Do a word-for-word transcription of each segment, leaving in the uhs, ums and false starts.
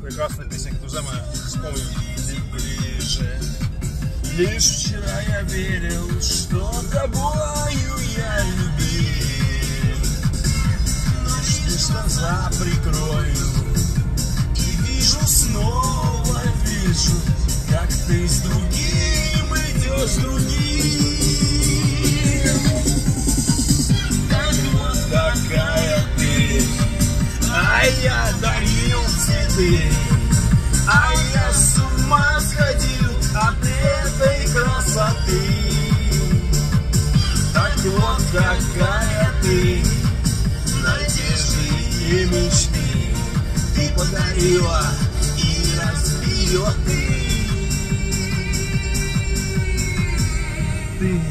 Прекрасная песня, друзья мои, вспомним. Ближе. Лишь вчера я верил, что тобою я любил. Ночь лишь глаза прикрою и вижу, снова вижу, как ты с другим идешь, с другим. Так вот такая ты, а я дарил цветы, а я с ума сходил от этой красоты. Так вот какая ты, надежды и мечты ты подарила и разбила ты. Ты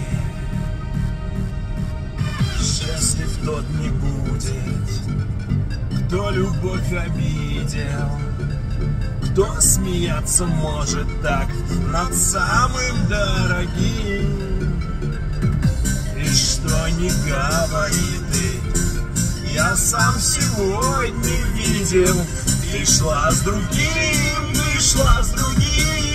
счастлив тот не будет, кто любовь обидел, кто смеяться может так над самым дорогим. И что не говори ты, я сам сегодня видел, ты шла с другим, ты шла с другим.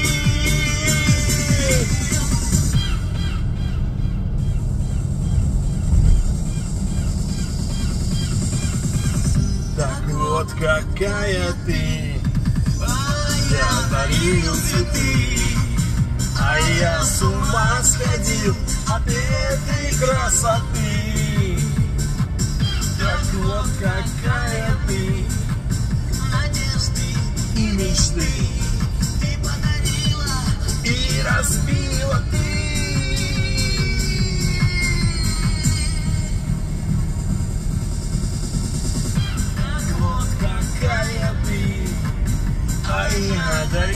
Так вот какая ты, я дарил цветы, а я с ума сходил от этой красоты. Так вот какая ты, надежды и мечты ты подарила и разбила ты. Так вот какая ты, а я дарил.